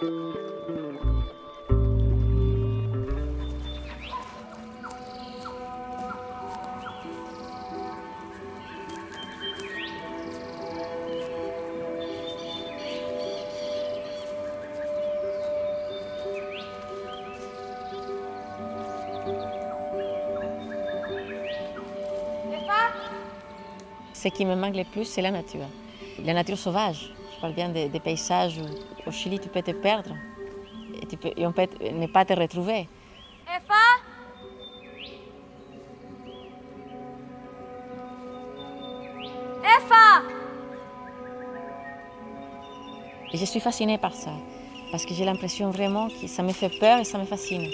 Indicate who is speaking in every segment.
Speaker 1: Ce qui me manque le plus, c'est la nature sauvage. Je parle bien des paysages où au Chili, tu peux te perdre et on peut ne pas te retrouver.
Speaker 2: Efa! Efa!
Speaker 1: Et je suis fascinée par ça, parce que j'ai l'impression vraiment que ça me fait peur et ça me fascine.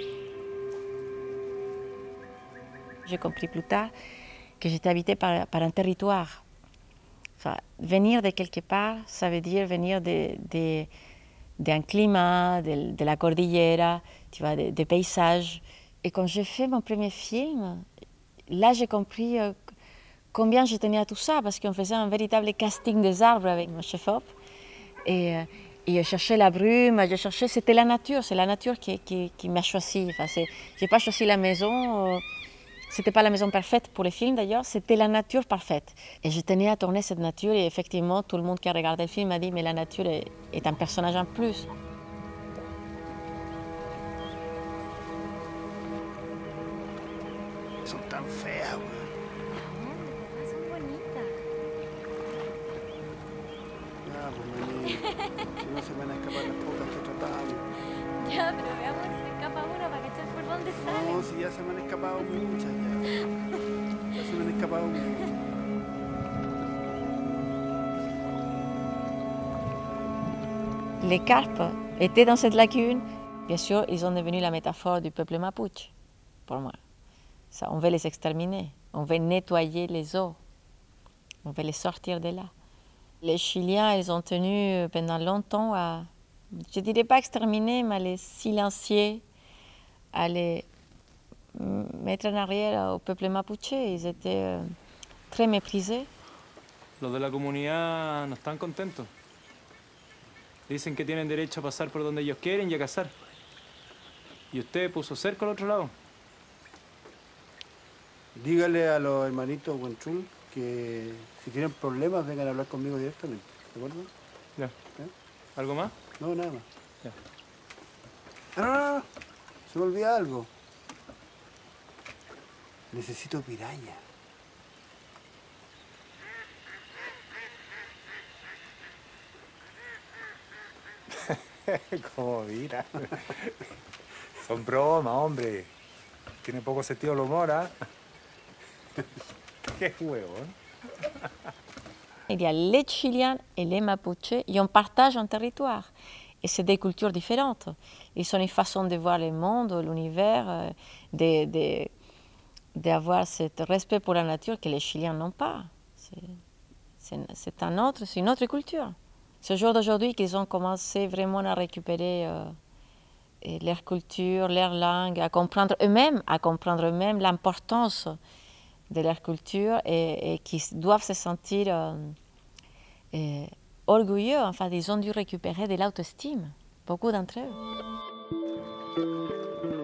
Speaker 1: J'ai compris plus tard que j'étais habitée par un territoire. Enfin, venir de quelque part, ça veut dire venir d'un climat, de la cordillera, tu vois, des paysages. Et quand j'ai fait mon premier film, là j'ai compris combien je tenais à tout ça, parce qu'on faisait un véritable casting des arbres avec mon chef-op. Et je cherchais la brume, c'était la nature, c'est la nature qui m'a choisi. Enfin, je n'ai pas choisi la maison. C'était pas la maison parfaite pour les films d'ailleurs, c'était la nature parfaite. Et je tenais à tourner cette nature et effectivement, tout le monde qui a regardé le film m'a dit mais la nature est un personnage en plus.
Speaker 3: Son tan feas, güey.
Speaker 2: No, son bonitas.
Speaker 3: Ya, pues vení. Si no se van a escapar las pocas que tratamos.
Speaker 2: Ya, pero veamos si se escapa una para cachar por dónde sale.
Speaker 3: No, si ya se me han escapado muchas ya. Ya se me han escapado muchas.
Speaker 1: Les carpes étaient dans cette lagune. Bien sûr, ils sont devenus la métaphore du peuple mapuche, pour moi. Ça, on veut les exterminer, on veut nettoyer les eaux, on veut les sortir de là. Les Chiliens, ils ont tenu pendant longtemps à, je ne dirais pas exterminer, mais à les silencier, à les mettre en arrière au peuple mapuche. Ils étaient très méprisés.
Speaker 4: Los de la comunidad no están contentos. Dicen que tienen derecho a pasar por donde ellos quieren y a cazar. Y usted puso cerco al otro lado.
Speaker 3: Dígale a los hermanitos Huenchul que si tienen problemas vengan a hablar conmigo directamente. ¿De acuerdo?
Speaker 4: Ya.
Speaker 3: ¿Eh?
Speaker 4: ¿Algo más?
Speaker 3: No, nada más.
Speaker 4: Ya.
Speaker 3: Ah, no. Se me olvida algo. Necesito piraña.
Speaker 5: Como mira. Son bromas, hombre. Tiene poco sentido el humor, ¿ah? Qué huevón.
Speaker 1: Il y a les Chiliens et les Mapuches et on partage un territoire. Et c'est des cultures différentes. Ils ont une façon de voir le monde, l'univers, d'avoir ce respect pour la nature que les Chiliens n'ont pas. C'est une autre culture. C'est au jour d'aujourd'hui qu'ils ont commencé vraiment à récupérer leur culture, leur langue, à comprendre eux-mêmes l'importance de leur culture et qui doivent se sentir orgueilleux. Enfin, ils ont dû récupérer de l'autostime, beaucoup d'entre eux.